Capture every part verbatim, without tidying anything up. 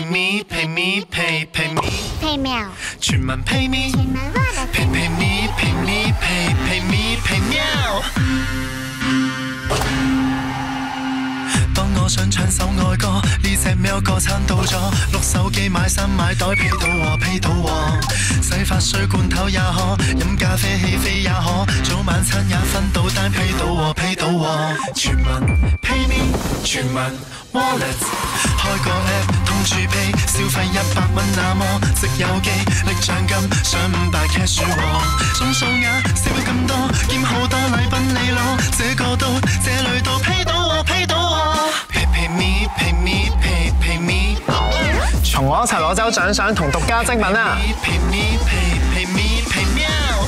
me pay me pay pay me pay meow， 全民 pay me， 全民 wanna pay pay me pay me pay pay me pay 喵。當我想唱首愛歌，呢隻喵歌餐到咗，碌手機買衫買袋批到喎批到喎，洗髮水罐頭也可，飲咖啡起飛也可，早晚餐也分到單批到喎批到喎，全民 pay me， 全民 wallet， 開個 app 通住 pay， 消費一百蚊那麼值有機，力獎金上五百 cash 喎，總數額少咁多，兼好多禮品你攞，這個都這裏都批到喎批到喎。Pay me, pay me, pay pay me。 同我一齊攞走獎賞同獨家精品啊！ Pay me, pay pay me, pay 喵。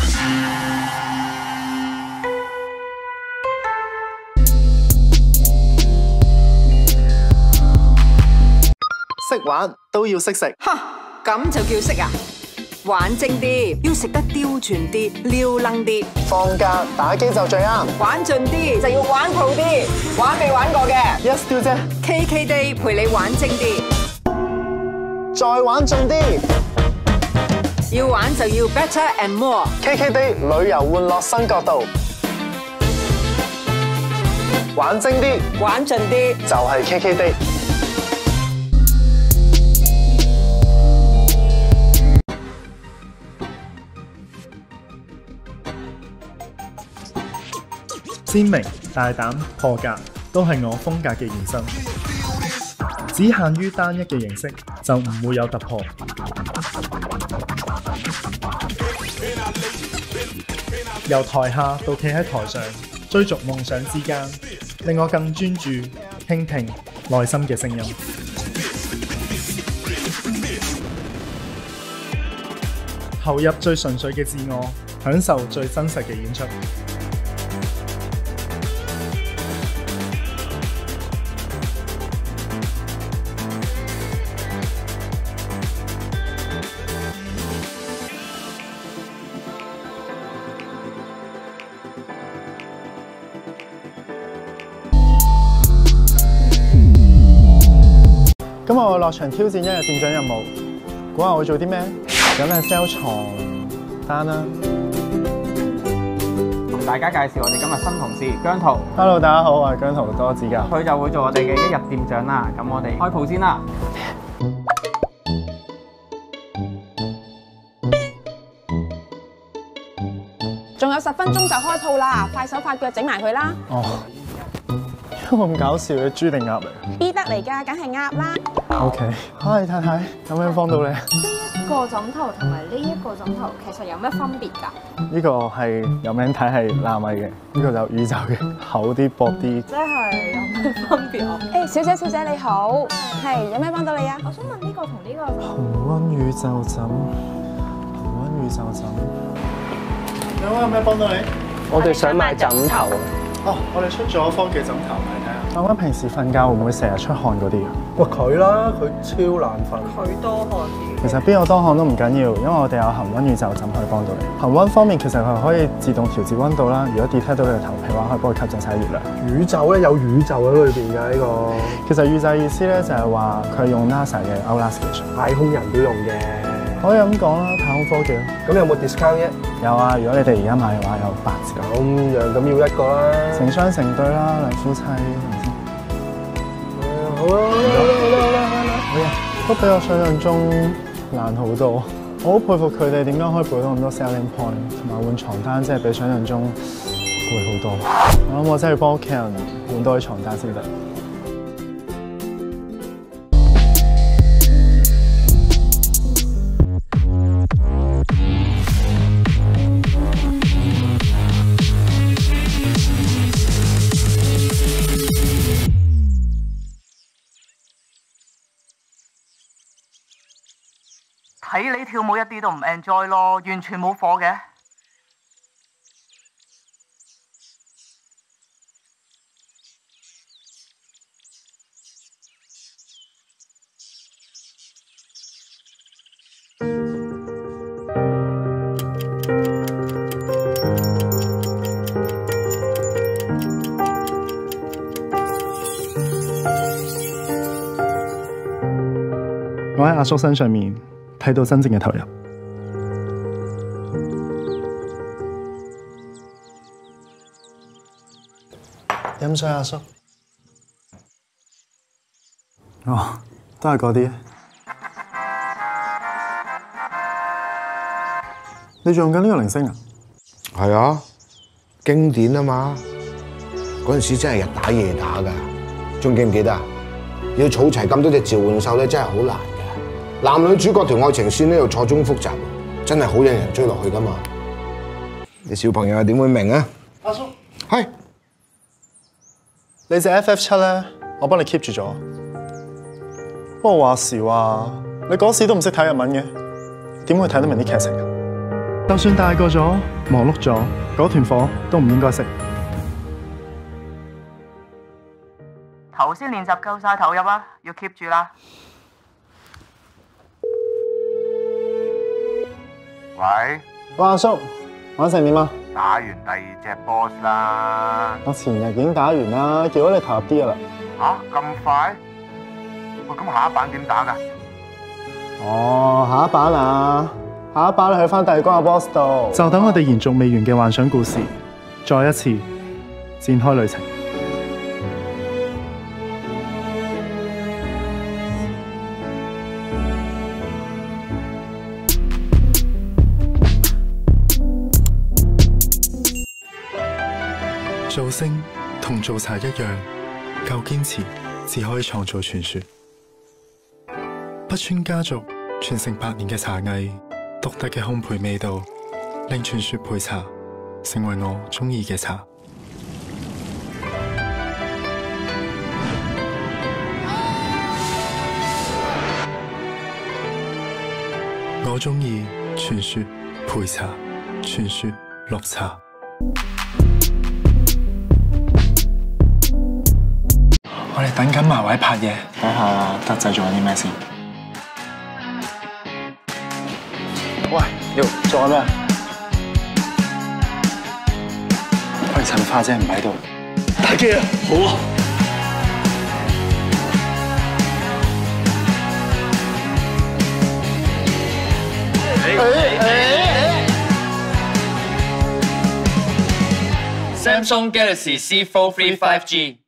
識玩都要識食。 哈，咁就叫識啊！玩精啲，要食得刁鑽啲，撩楞啲。 放假打機就最啱。 玩盡啲就要玩好啲，玩未玩過嘅 Yes， 雕姐 K K Day 陪你玩精啲， 再玩盡啲。 要玩就要 better and more。 K K Day 旅遊玩樂新角度，玩精啲， 玩盡啲就係 K K Day。 鮮明、大膽、破格，都係我風格嘅延伸。只限於單一嘅形式，就唔會有突破。由台下到企喺台上，追逐夢想之間，令我更專注傾聽內心嘅聲音。投入最純粹嘅自我，享受最真實嘅演出。 今日我落場挑戰一日店長任務，估下我會做啲咩？咁係 sell 床單啦。 同大家介紹我哋今日新同事姜濤。 Hello， 大家好，我係姜濤，多指教。 佢就會做我哋嘅一日店長啦。咁我哋開鋪先啦。 仲有十分鐘就開鋪啦，快手快腳整埋佢啦！ 哦，咁搞笑嘅豬定鴨嚟 B 得嚟㗎，梗係鴨啦。 OK， 嗨太太，有咩幫到你？ 呢一個枕頭同埋呢一個枕頭其實有咩分別㗎？ 呢個係有名睇係納米嘅，呢個就宇宙嘅，厚啲薄啲。 即係有咩分別啊？ 誒，小姐小姐你好，係有咩幫到你啊？ 我想問呢個同呢個恒溫宇宙枕，恒溫宇宙枕。兩位有咩幫到你？ 我哋想買枕頭。 哦，我哋出咗科技枕頭，嚟睇下。兩位平時瞓覺會唔會成日出汗嗰啲啊？ 喂，佢啦，佢超難瞓。 佢多汗啲。 其實邊個多汗都唔緊要，因為我哋有恒溫宇宙枕可以幫到你。恒溫方面其實佢可以自動調節溫度啦，如果 detect 到你嘅頭皮嘅話，可以幫佢吸走晒熱量。 宇宙咧有宇宙喺裏邊㗎呢個。 其實宇宙意思咧就係話佢係用 NASA 嘅 Outlast 技術， 太空人都用嘅。 可以咁講啦，太空科技咯。 咁有冇 discount 啫？ 有啊，如果你哋而家買嘅話，有八折。 咁樣咁要一個啦， 成雙成對啦，兩夫妻，係咪先？ 好啦，好啦，好啦，好啦， 好啊，都比我想象中難好多。我好佩服佢哋點解可以背到咁多 selling point， 同埋換床單真係比想象中攰好多。我諗我真係要幫屋企人換多啲床單先得。 睇你跳舞一啲都唔 enjoy 咯，完全冇火嘅。 阿叔身上面睇到真正嘅投入。 飲水，阿叔。哦，都係嗰啲。你仲用緊呢個鈴聲啊？ 係啊，經典啊嘛！嗰陣時真係日打夜打㗎，仲記唔記得啊？要儲齊咁多隻召喚獸咧，真係好難嘅。男女主角條愛情線咧又錯綜複雜，真係好引人追落去㗎嘛！你小朋友又點會明啊？ 阿叔， 係。 你隻 F F 七咧，我幫你 keep 住咗。不過話時話，你嗰時都唔識睇日文嘅，點會睇得明啲劇情啊？ 就算大個咗、忙碌咗，嗰團火都唔應該熄。 頭先練習夠晒投入啊，要 keep 住啦。 喂， 喂，阿叔，玩成點啊？ 打完第二隻 boss 啦。 我前日已經打完啦，叫咗你投入啲噶啦。 吓，咁快？喂，咁下一版點打㗎？ 哦，下一版啊，下一版你去翻第二關嘅 boss 度。 就等我哋延續未完嘅幻想故事，再一次展開旅程。 造星同做茶一樣，夠堅持，只可以創造傳說。北川家族傳承百年嘅茶藝，獨特嘅烘焙味道，令傳說焙茶成為我中意嘅茶。我中意傳說焙茶，傳說綠茶。我哋等緊埋位拍嘢，睇下德仔做緊啲咩先。喂，要做緊咩？我哋趁花姐唔喺度打機啊！好啊！ Samsung Galaxy C Fold three five G。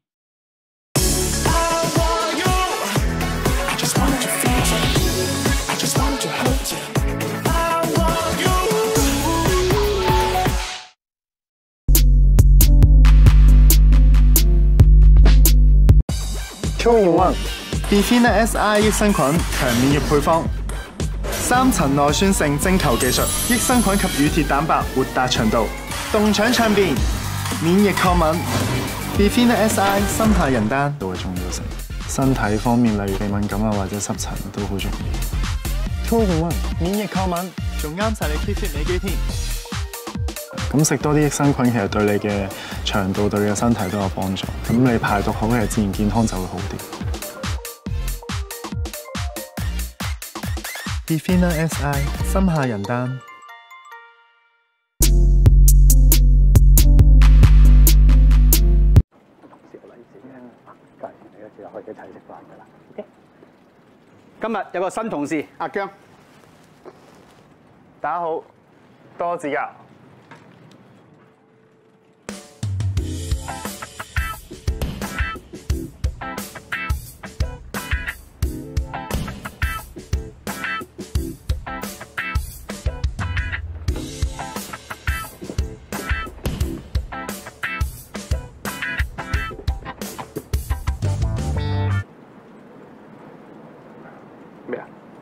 Two in one Bifina S I 益生菌強免疫配方，三層內酸性蒸球技術，益生菌及乳鐵蛋白活達腸道，動腸暢便，免疫抗敏。Bifina S I 心下人丹都係重要性，身體方面例如鼻敏感啊或者濕疹都好重要。Two in one 免疫抗敏，仲啱晒你 keep fit 美肌添。咁食多啲益生菌，其實對你嘅腸道、對你嘅身體都有幫助。咁你排毒好嘅，自然健康就會好啲。Bifina S I 心下人丹。 今日有個新同事阿姜， 大家好，多指教。 咩啊？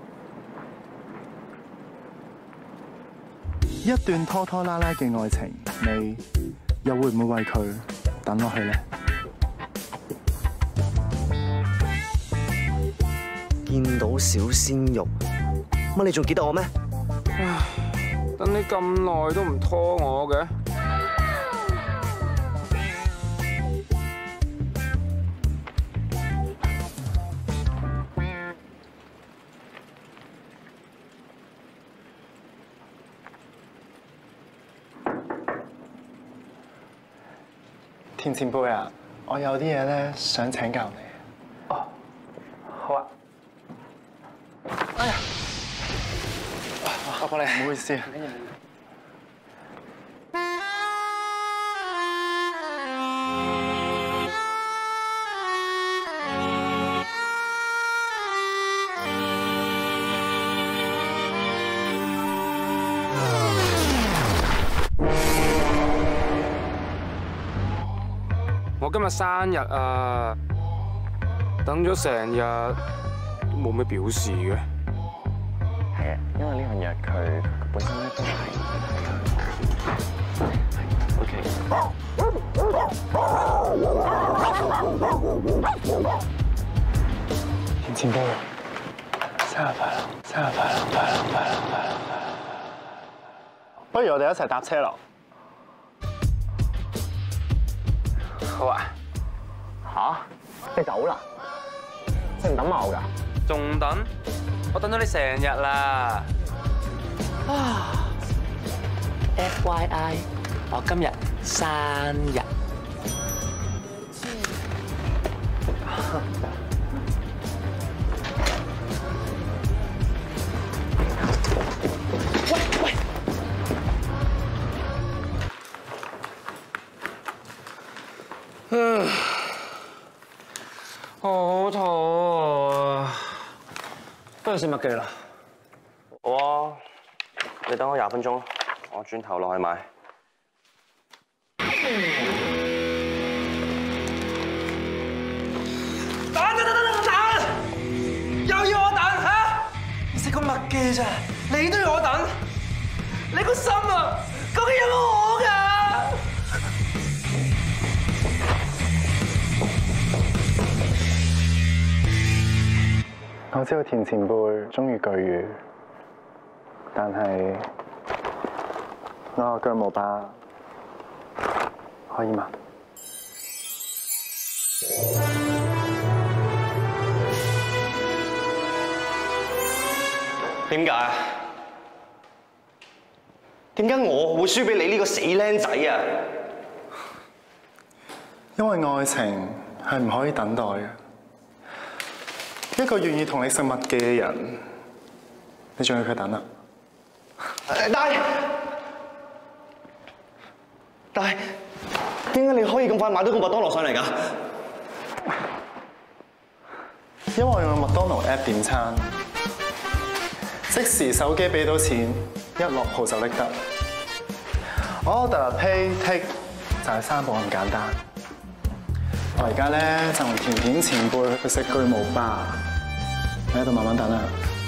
一段拖拖拉拉嘅愛情，你又會唔會為佢等落去呢？ 見到小鮮肉，乜你仲記得我咩？ 唉，等你咁耐都唔拖我嘅。 田前輩啊，我有啲嘢咧想請教你。 哦，好啊。 哎我幫你，唔好意思。 我今日生日啊，等咗成日都冇咩表示嘅。 係啊，因為呢樣嘢佢本身咧都係 OK。 田前輩，生日快樂！生日快樂！快樂！快樂！快樂！不如我哋一齊搭車咯。 好啊！吓？你走啦？你唔等埋我㗎？ 仲等？我等咗你成日啦！ 啊 ！F Y I， 我今日生日。喂喂！ 唉，好肚餓啊！不如食麥記啦。 好啊，你等我廿分鐘，我轉頭落去買。 等等等等等，又要我等嚇？你食個麥記咋？你都要我等？你個心啊，究竟有冇我㗎？ 我知道田前輩中意巨魚，但係我個巨無霸可以嗎？ 點解？點解我會輸俾你呢個死僆仔啊？ 因為愛情係唔可以等待嘅。 一個願意同你食麥記嘅人，你仲要佢等啊？ 但係，但係，點解你可以咁快買到個麥當勞上嚟㗎？ 因為我用麥當勞 app 點餐，即時手機俾到錢，一落鋪就拎得。Order Pay Take 就係三步咁簡單。我而家咧就同甜甜前輩去食巨無霸。 你喺度慢慢等啦。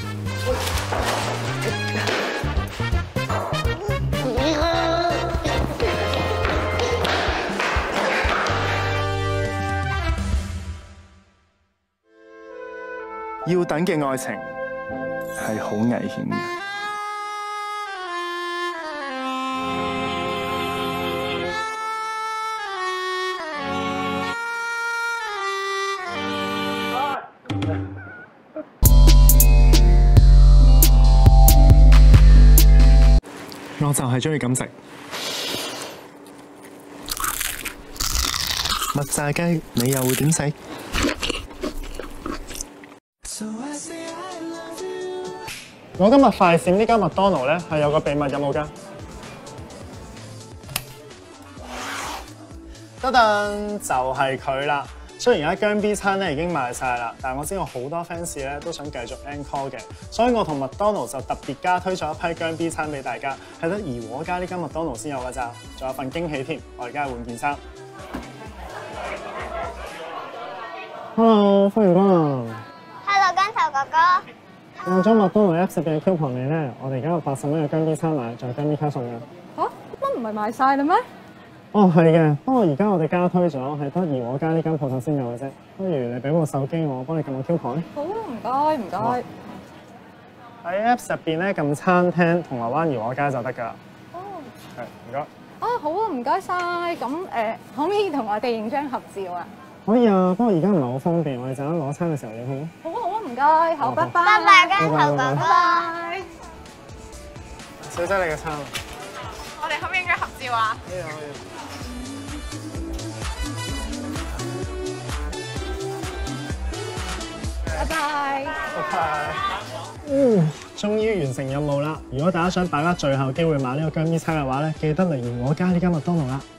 要等嘅愛情係好危險嘅。我就係中意咁食。麥炸雞，你又會點食？我今日快閃呢間麥當勞咧，係有個秘密任務㗎。得噔，就係佢啦。雖然而家姜 B 餐咧已經賣晒啦，但係我知我好多 fans 咧都想繼續 encore 嘅，所以我同麥當勞就特別加推咗一批姜 B 餐俾大家，係得怡和街呢間麥當勞先有㗎咋，仲有份驚喜添。我而家換件衫。Hello， 歡迎光臨。 Hello， 姜頭哥哥。 用咗麥當勞 Apps 嘅 coupon 嚟咧，我哋而家有八十蚊嘅姜 B 餐買，仲有姜 B 卡送嘅。 嚇，乜唔係賣晒啦咩？ 哦，係嘅，不過而家我哋加推咗，係得怡和街呢間鋪頭先有嘅啫。不如你俾部手機我，幫你撳個 coupon。 好，唔該，唔該。 喺 Apps 入邊咧撳餐廳銅鑼灣怡和街就得㗎啦。 哦。 係，唔該。 啊，好啊，唔該晒。咁誒，可唔可以同我哋影張合照啊？ 可以啊，不過而家唔係好方便，我哋陣間攞餐嘅時候影好嗎？ 好啊，好啊，唔該，好，拜拜。 拜拜，姜頭哥哥。拜拜。 小姐，你嘅餐。 我哋可唔可以影張合照啊？ 可以啊，可以。 拜拜。 拜拜。嗯。 終於完成任務啦！如果大家想把握最後機會買呢個薑咪叉嘅話咧，記得嚟完我家呢間麥當勞啦〜